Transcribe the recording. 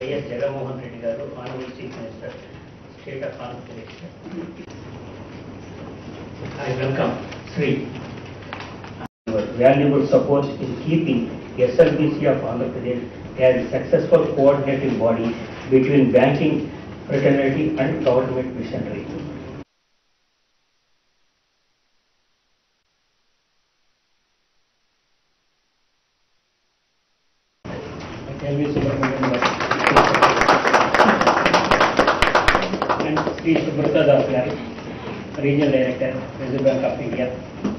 YS Jagan Honorable Chief Minister, State of Andhra Pradesh. I welcome Sri your valuable support in keeping SLBC of Andhra Pradesh as a successful coordinating body between banking fraternity and government missionary. And Sri Subrata Das, Regional Director, Reserve Bank of India.